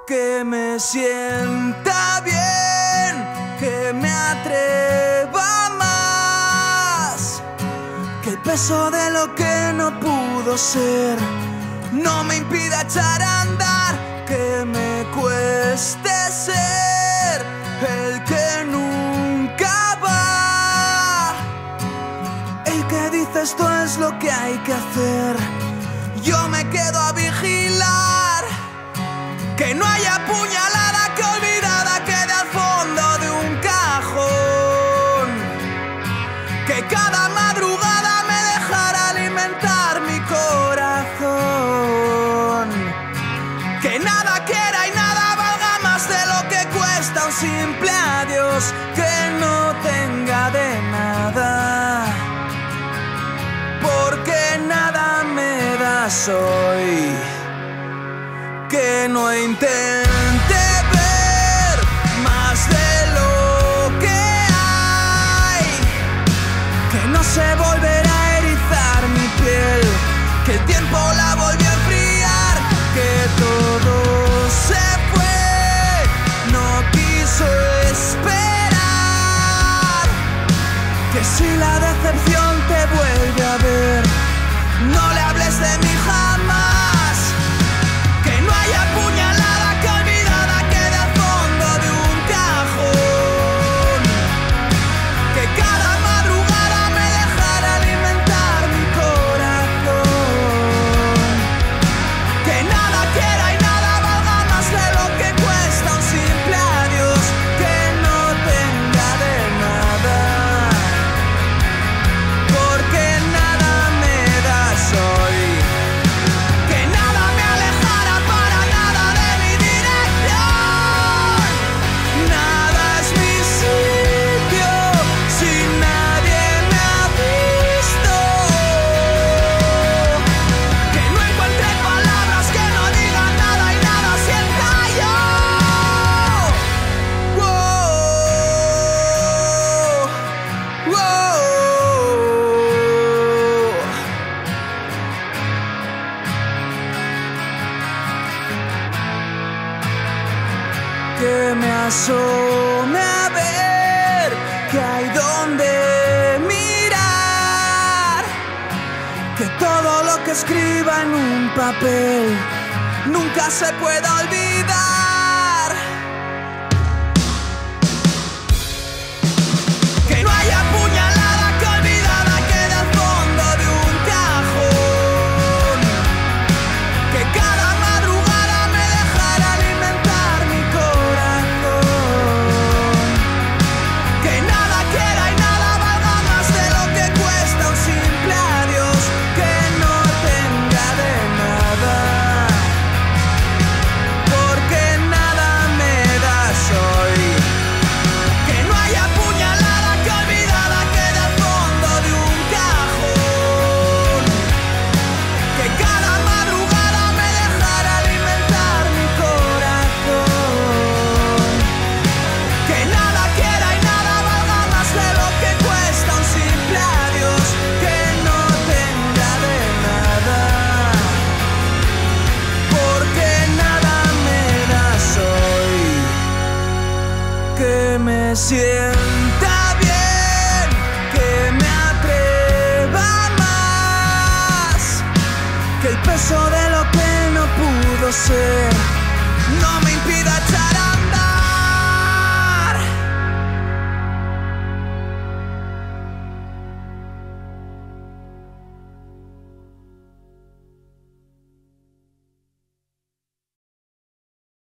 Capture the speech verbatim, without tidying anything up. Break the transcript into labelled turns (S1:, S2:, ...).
S1: que me sienta bien, que me atreva más, que el peso de lo que no pudo ser no me impida echar a andar, que me cueste ser el que nunca va, el que dice esto es lo que hay que hacer. Yo me quedo a vigilar que no haya puñalada que olvidada quede al fondo de un cajón, que cada madrugada me dejara alimentar mi corazón, que nada quiera y nada valga más de lo que cuesta un simple adiós, que no tenga de nada, porque nada me das hoy, que no intente ver más de lo que hay, que no se volverá a erizar mi piel, que el tiempo la volvió a enfriar, que todo se fue, no quiso esperar, que si la decepción te vuelve a ver, no le hables de mí jamás, que no haya puñalada que olvidada quede al fondo de un cajón, que cada madrugada me dejara alimentar mi corazón, que nada quiera y nada valga más de lo que cuesta un simple adiós, que no tenga de nada, porque nada me das hoy, que nada me alejara para nada de mi dirección, nada es mi sitio si nadie me ha visto, que no encuentre palabras que no digan nada y nada sienta yo. Wow, wow. Que me asome a ver que hay donde mirar, que todo lo que escriba en un papel nunca se pueda olvidar, que no haya puñalada que olvidada quede al fondo de un cajón, que cada madrugada me dejara alimentar mi corazón, que nada quiera y nada valga más de lo que cuesta un simple adiós, que no tenga de nada, porque nada me das hoy, que no haya puñalada que olvidada quede al fondo de un cajón, que cada madrugada me dejara alimentar mi corazón, que nada quiera y nada valga más de lo que cuesta un simple adiós, que no tenga de nada, porque nada me das hoy, que me sienta bien, que me atreva más, que el peso de lo que no pudo ser no me impida